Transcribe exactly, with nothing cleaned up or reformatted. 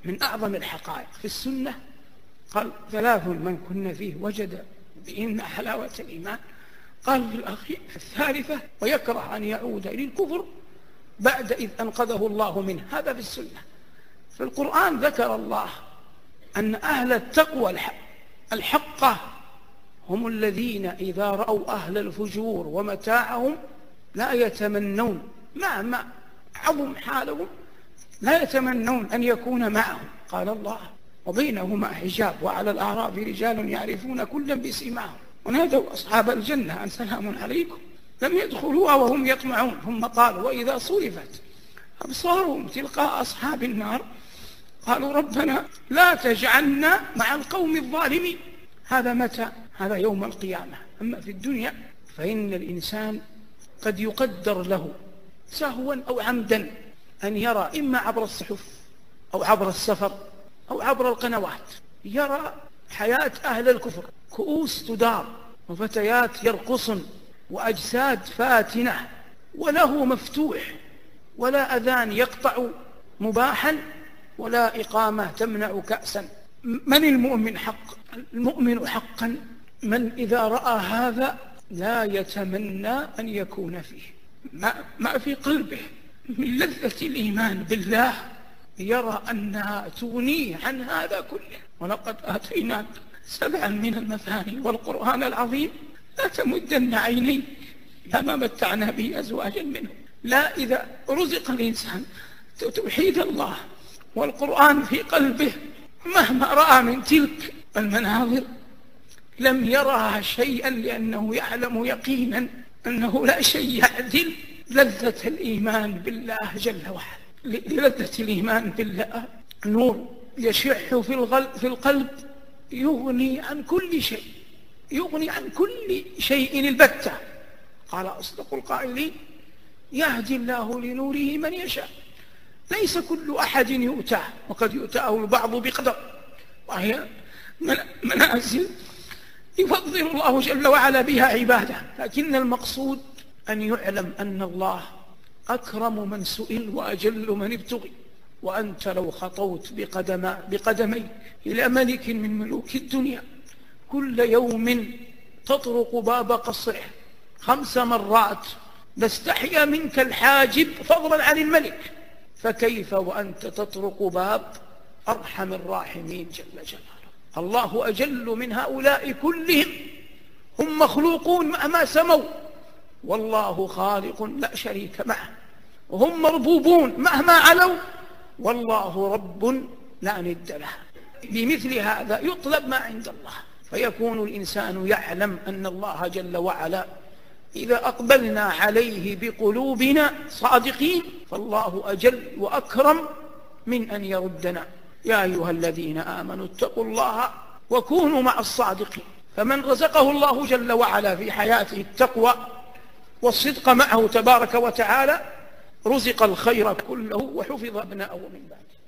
من أعظم الحقائق في السنة. قال ثلاث من كن فيه وجد بهن حلاوة الإيمان. قال في الأخير في الثالثة ويكره أن يعود للكفر بعد إذ أنقذه الله منه. هذا في السنة. في القرآن ذكر الله أن أهل التقوى الحقة هم الذين إذا رأوا أهل الفجور ومتاعهم لا يتمنون مهما عظم حالهم لا يتمنون أن يكون معهم. قال الله وبينهما حجاب وعلى الأعراف رجال يعرفون كلا بسيماهم ونادوا أصحاب الجنة أن سلام عليكم لم يدخلوها وهم يطمعون. ثم قالوا وإذا صرفت أبصارهم تلقاء أصحاب النار قالوا ربنا لا تجعلنا مع القوم الظالمين. هذا متى؟ هذا يوم القيامة. أما في الدنيا فإن الإنسان قد يقدر له سهوا أو عمدا أن يرى إما عبر الصحف أو عبر السفر أو عبر القنوات يرى حياة أهل الكفر، كؤوس تدار وفتيات يرقصن وأجساد فاتنة وله مفتوح ولا أذان يقطع مباحا ولا إقامة تمنع كأسا. من المؤمن حق؟ المؤمن حقا من إذا رأى هذا لا يتمنى أن يكون فيه، ما, ما في قلبه من لذة الإيمان بالله يرى أنها تغنيه عن هذا كله. ولقد آتيناك سبعا من المثاني والقرآن العظيم لا تمدن عيني لما متعنا به أزواجا منهم. لا إذا رزق الإنسان توحيد الله والقرآن في قلبه مهما رأى من تلك المناظر لم يرها شيئا لأنه يعلم يقينا أنه لا شيء يعدل لذة الإيمان بالله جل وعلا. للذة الإيمان بالله نور يشح في القلب يغني عن كل شيء، يغني عن كل شيء البتة. قال أصدق القائلين يهدي الله لنوره من يشاء. ليس كل أحد يؤتاه وقد يؤتاه البعض بقدر، وهي منازل يفضل الله جل وعلا بها عباده. لكن المقصود أن يعلم أن الله أكرم من سئل وأجل من ابتغي. وأنت لو خطوت بقدم بقدمي إلى ملك من ملوك الدنيا كل يوم تطرق باب قصره خمس مرات لاستحيا منك الحاجب فضلا عن الملك، فكيف وأنت تطرق باب أرحم الراحمين جل جلاله. الله أجل من هؤلاء كلهم، هم مخلوقون مهما سموا والله خالق لا شريك معه، وهم مربوبون مهما علوا والله رب لا ند له. بمثل هذا يطلب ما عند الله، فيكون الإنسان يعلم أن الله جل وعلا إذا أقبلنا عليه بقلوبنا صادقين فالله أجل وأكرم من أن يردنا. يا أيها الذين آمنوا اتقوا الله وكونوا مع الصادقين. فمن رزقه الله جل وعلا في حياته التقوى والصدق معه تبارك وتعالى رزق الخير كله وحفظ ابناءه من بعده.